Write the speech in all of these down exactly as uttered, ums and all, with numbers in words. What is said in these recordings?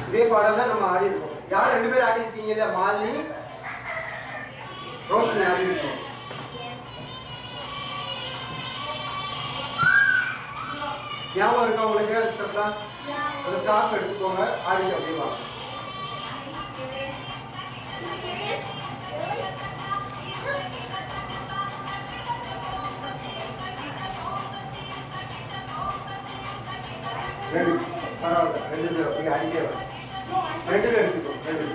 இதே பாடல் தான் நம்ம ஆடி இருக்கோம். யார் ரெண்டு பேரும் ஆடி இருக்கீங்கல்ல? மாலினி, ரோஷினி ஆடி இருக்கோம். ஞாபகம் இருக்கா உங்களுக்கு அந்த ஸ்டெப்லாம்? அந்த ஸ்டாஃப் எடுத்துக்கோங்க, ஆடிட்டு அப்படியே வாங்க. ரெண்டு பரவாயில்ல, ரெண்டு பேரும் அப்படியே ஆடிட்டே வர ரெண்டு பேர் எடுத்துக்கோ. ரெண்டு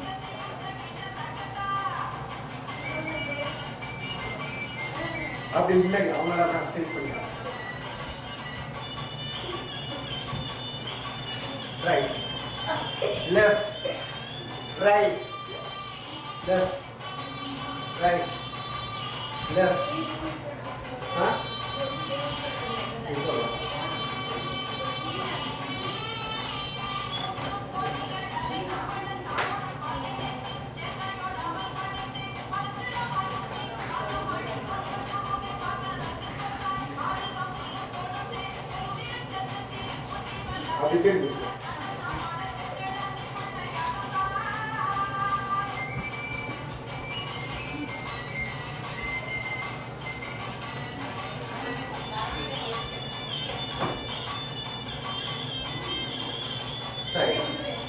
அப்படி முன்னாடி அவங்கள தான் ஃபேஸ் பண்ணிக்கலாம். Right, left, right, left, right, left. ஆ அப்படி கேள்வி சரி.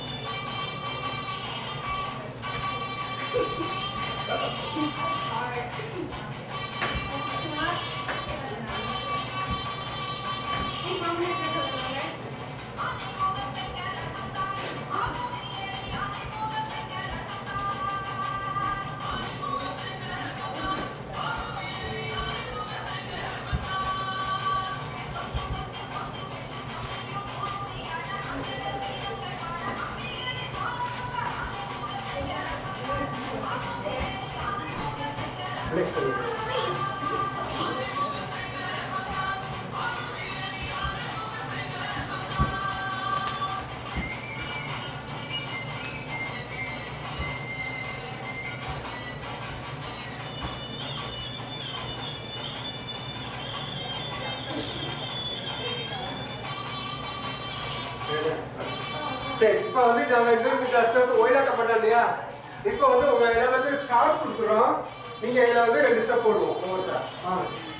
Next one. சரி, இப்போ வந்து நாங்கள் இந்த ஸ்டெப் ஒயிலாக்க பண்ணோம் இல்லையா? இப்போ வந்து உங்கள் இதில் வந்து ஸ்கார்ஃப் கொடுத்துறோம். நீங்கள் இதில் வந்து ரெண்டு ஸ்டெப் போடுவோம் ஒவ்வொருத்தர். ஆ